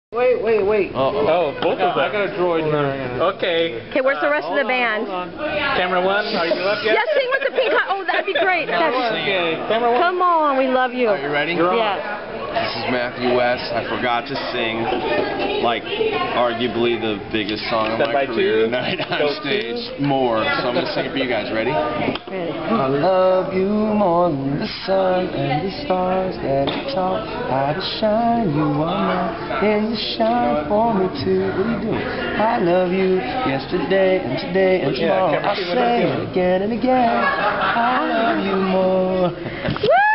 Wait. Oh, both of them. I got a droid here. Okay. Okay, where's the rest of the band? Camera one, are you up yet? Yeah, sing with the pink eye. Oh, that'd be great. Okay. Camera one. Come on, we love you. Are you ready? Yes. This is Matthew West. I forgot to sing, like, arguably the biggest song of my career tonight on stage. More. So I'm going to sing it for you guys. Ready? I love you more than the sun and the stars that have taught how to shine. You are my in the shine for me too. What are you doing? I love you yesterday and today and tomorrow. I'll say it again and again. I love you more.